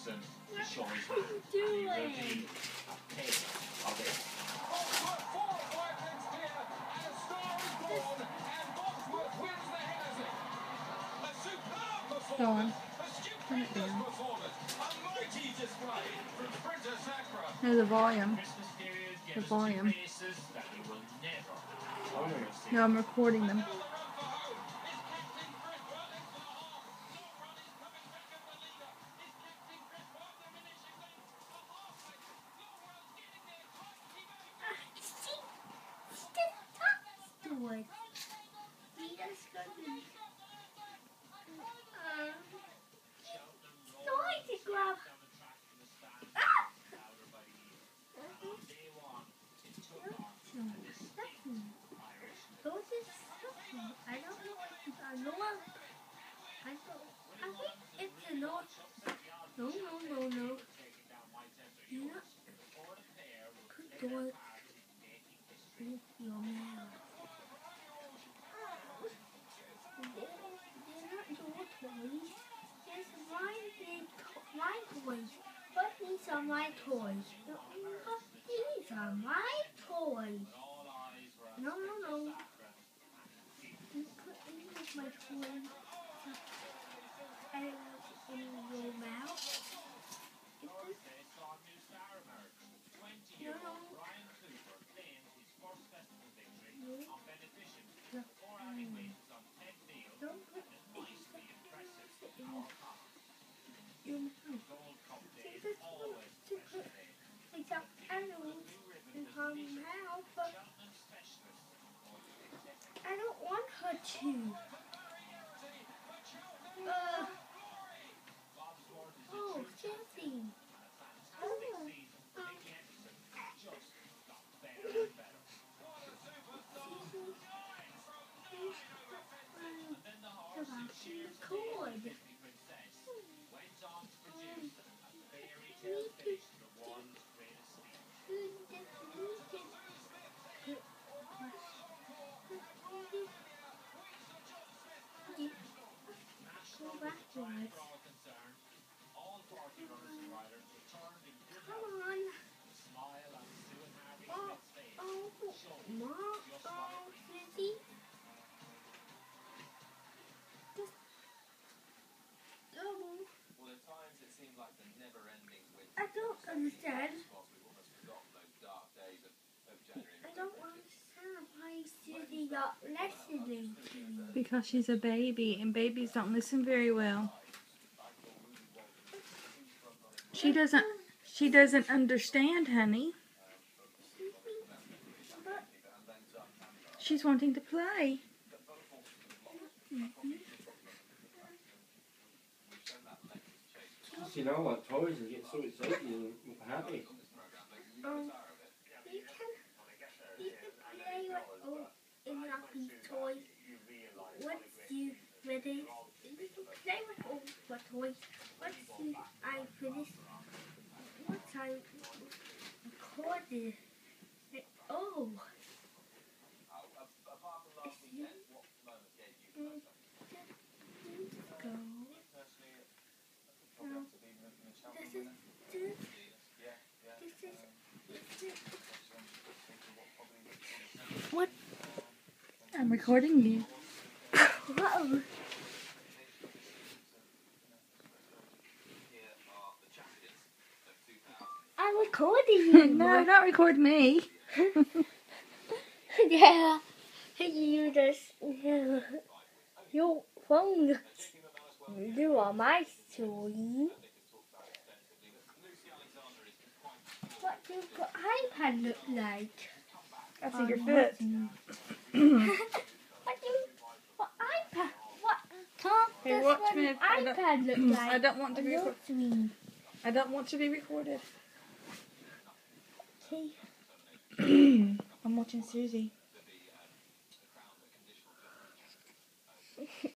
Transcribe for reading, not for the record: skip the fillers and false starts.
What are you doing? Go on. Turn it down. No, the volume. The volume. No, I'm recording them. No. You're not put your mouth. They're not your toys. It's my toys. But these are my toys. These are my toys. No. You put these my toys in your mouth. I don't want her to. Susie. I don't understand. I don't understand why Susie not listening to me. Because she's a baby, and babies don't listen very well. She doesn't understand, honey. She's wanting to play. You know, like toys, and get so excited and happy. You can play with in Lucky toys once you finish. You can play with all the toys once I finish. Once I recorded it. Oh. What? I'm recording you. Whoa. I'm recording you. No, don't record me. Yeah. You just your phone. You are my story. What does your iPad look like? That's your foot. What iPad? What can't Hey, this watch one me. iPad look like? I don't want to be recorded. me. I don't want to be recorded. Okay. I'm watching Susie.